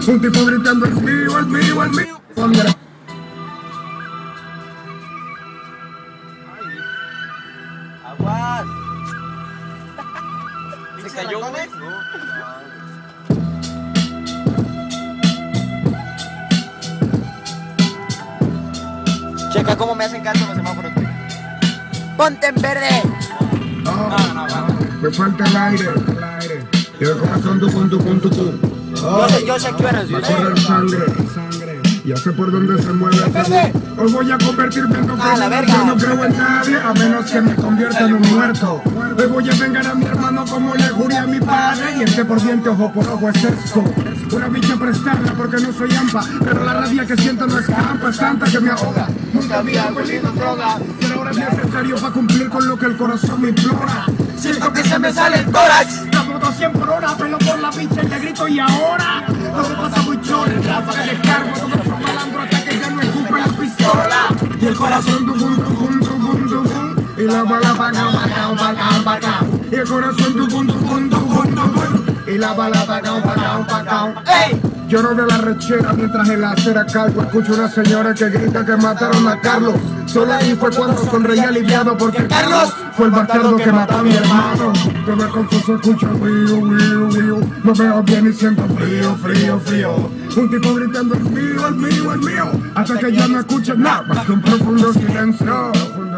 Un tipo gritando el mío, el mío, el mío. Aguas. Se cayó, güey. Checa cómo me hacen caso los semáforos. ¡Ponte en verde! Me falta el aire. Y el corazón tu. Yo sé que iba a recibir. Correr sangre. Ya sé por dónde se mueve. Hoy voy a convertirme en un criminal. Yo no creo en nadie a menos que me convierta en un muerto. Hoy voy a vengar a mi hermano como le juré a mi padre. Y este por diente, ojo por ojo es esto. Una bicha prestarla porque no soy ampa. Pero la rabia que siento no es campa, es tanta que me ahoga. Nunca había huelido droga, pero ahora es necesario para cumplir con lo que el corazón me implora. Siento que se me sale el tórax. La moto 100 por hora, pelo por la bicha y le grito y ahora. Todo pasa muy chore, ráfaga de cargo, todo es malandro hasta que ya no escupe la pistola. Y el corazón tucum. Y la bala bacao. Y el corazón tucum. Y la bala bacao. ¡Ey! Lloro de la rechera mientras en la acera cargo. Escucho una señora que grita que mataron a Carlos. Solo ahí fue cuando sonreí aliviado porque Carlos fue el bastardo que mató a mi hermano. Yo me confuso, escucho río. No veo bien y siento frío. Un tipo gritando el mío. Hasta que ya no escuches nada más que un profundo silencio.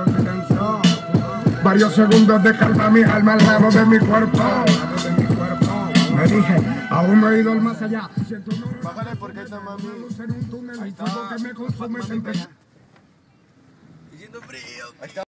Varios segundos de calma mi alma al lado de mi cuerpo. Me dije, aún no he ido al más allá. Siento un Bájale porque está mami. en un túnel, un fuego que me consume sin pensar. Diciendo frío. Ahí está.